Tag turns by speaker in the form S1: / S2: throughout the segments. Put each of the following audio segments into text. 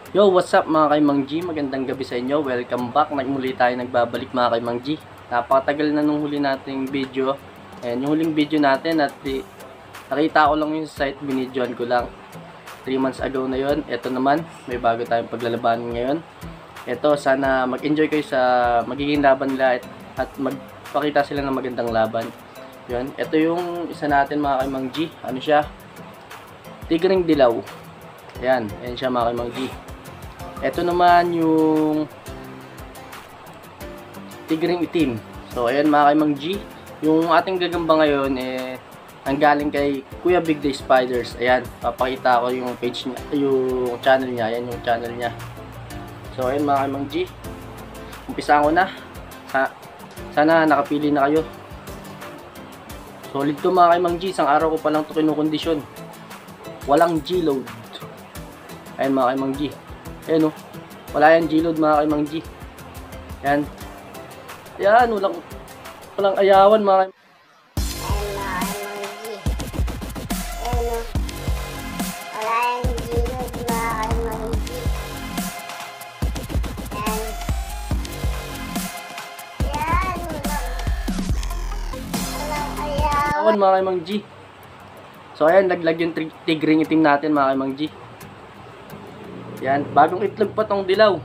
S1: Yo, what's up mga kay Mang G? Magandang gabi sa inyo. Welcome back. Muli tayo nagbabalik mga kay Mang G. Napakatagal na nung huli nating video. And yung huling video natin at nakita ko lang yung site, binidyoan ko lang 3 months ago na yon. Ito naman, may bago tayong paglalabanan ngayon. Ito, sana mag-enjoy kayo sa magiging laban nila at magpakita sila ng magandang laban. Yun. Ito yung isa natin mga kay Mang G. Ano siya? Tigring Dilaw. Yan siya mga kay Mang G. Ito naman yung Tigring Itim. So ayan mga kay Mang G, yung ating gagamba ngayon ang galing kay Kuya Big Day Spiders. Ayan, papakita ko yung page niya, yung channel niya. Ayan yung channel niya. So ayan mga kay Mang G, umpisahan ko na. Sana nakapili na kayo. Solid to mga kay Mang G, isang araw ko pa lang to kinukondisyon. Walang G-load. Ayan mga kay Mang G. Ayan o, wala yan G-load mga kay Mang G. Yan. Ayan, walang ayawan mga kay mga kay Mang G. So ayan, laglag yung tigring itim natin mga kay Mang G. Yan, bagong itlog pa tong dilaw.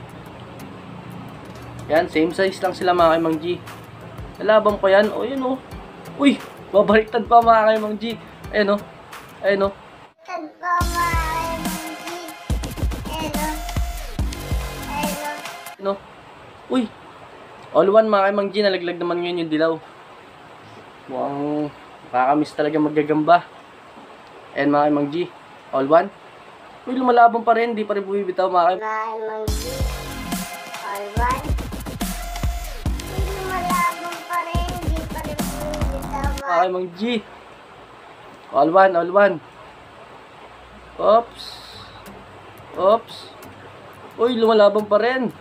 S1: Yan, same size lang sila mga kay Mang G. Nalabang pa yan. O yun o. Uy, babaliktad pa mga kay Mang G. Ayan o. Ayan o.
S2: Baliktad pa mga kay Mang G. Ayan o. Ayan o.
S1: Ayan o. Uy, all one mga kay Mang G. Nalaglag naman ngayon yung dilaw. Mukhang nakakamiss talaga maggagamba. Ayan mga kay Mang G. All one. Uy, lumalabang pa rin. Di pa rin bumibitaw mga kay
S2: Mang G. All one. Uy, lumalabang pa rin. Di pa rin bumibitaw
S1: mga kay Mang G. All one, all one. Oops. Oops. Uy, lumalabang pa rin.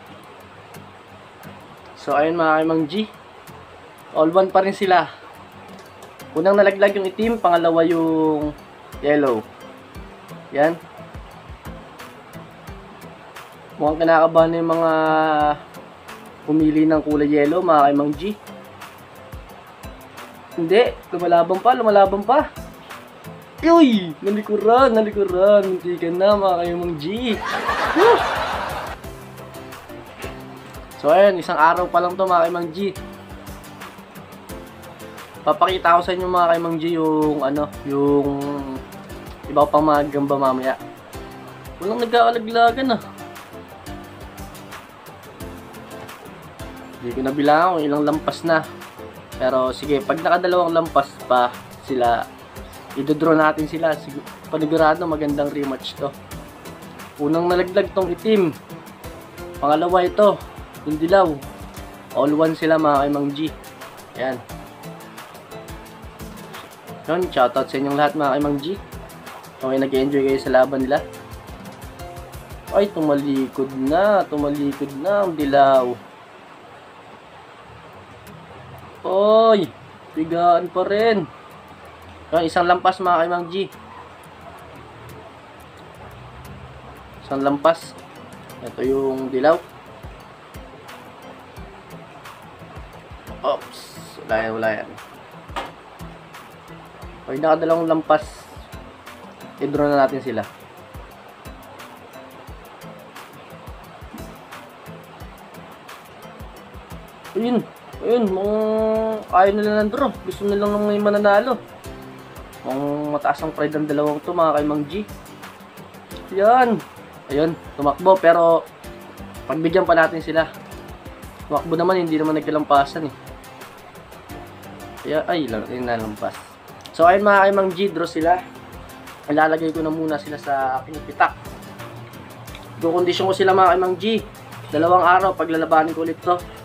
S1: So, ayun mga kay Mang G. All one pa rin sila. Unang nalaglag yung itim, pangalawa yung yellow. Yan. Mukhang kinakabahan na yung mga pumili ng kulay yellow, mga kay Mang G. Hindi, lumalabang pa. Uy! Nalikuran. Hindi ka na, mga kay Mang G. So, ayan, isang araw pa lang to mga kay Mang G. Papakita ko sa inyo mga kay Mang G yung yung iba pang mga gamba mamaya. Walang nag-aalaglagan ah. Hindi ko nabilang kung ilang lampas na. Pero sige, pag nakadalawang lampas pa sila, idodraw natin sila. Panigurado magandang rematch to. Unang nalaglag tong itim. Pangalawa ito, yung dilaw. All one sila mga kay Mang G. Ayan. Yun, shoutout sa inyong lahat mga kay Mang G. Okay, nag-enjoy kayo sa laban nila. Ay, tumalikod na ang dilaw. Oy, bigaan pa rin. Yun, isang lampas mga kay Mang G. Isang lampas. Ito yung dilaw. Oops, wala yan. Pag nakadalawang lampas, i-draw na natin sila. Ayun, ayaw nila ng draw. Gusto nilang may mananalo. Mataas ang pride ng dalawang to mga kay Mang G. Yan. Ayun, tumakbo pero pagbigyan pa natin sila. Tumakbo naman, hindi naman nagkalampasan eh. Kaya, nalampas. So ayun mga kay Mang G, draw sila. Ilalagay ko na muna sila sa aking pitak. Kukondisyon ko sila mga kay Mang G. 2 araw, paglalabanin ko ulit to.